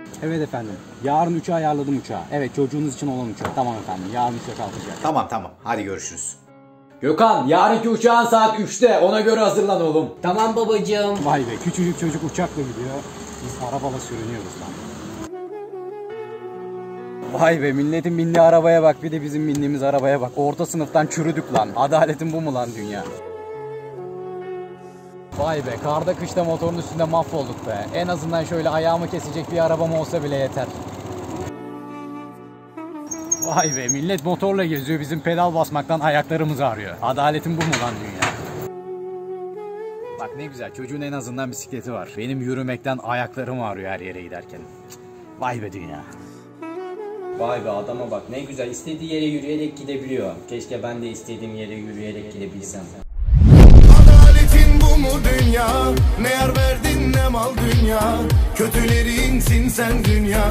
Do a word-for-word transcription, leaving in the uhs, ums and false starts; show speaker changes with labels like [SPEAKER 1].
[SPEAKER 1] Evet efendim. Yarın üçe ayarladım uçağı. Evet, çocuğunuz için olan uçağı. Tamam efendim. Yarın üçe kalkacak.
[SPEAKER 2] Tamam tamam. Hadi görüşürüz.
[SPEAKER 3] Gökhan, yarınki uçağın saat üçte. Ona göre hazırlan oğlum.
[SPEAKER 4] Tamam babacığım.
[SPEAKER 1] Vay be, küçücük çocuk uçakla gidiyor. Biz arabala sürünüyoruz lan. Vay be, milletin bindiği arabaya bak, bir de bizim bindiğimiz arabaya bak. Orta sınıftan çürüdük lan. Adaletin bu mu lan dünya? Vay be, karda kışta motorun üstünde mahvolduk be. En azından şöyle ayağımı kesecek bir arabam olsa bile yeter. Vay be, millet motorla geziyor, bizim pedal basmaktan ayaklarımız ağrıyor. Adaletin bu mu lan dünya? Bak ne güzel, çocuğun en azından bisikleti var. Benim yürümekten ayaklarım ağrıyor her yere giderken. Vay be dünya.
[SPEAKER 4] Vay be, adama bak ne güzel, istediği yere yürüyerek gidebiliyor. Keşke ben de istediğim yere yürüyerek gidebilsem.
[SPEAKER 5] Adaletin bu mu dünya? Ne yar verdin ne mal dünya? Kötülerinsin sen dünya.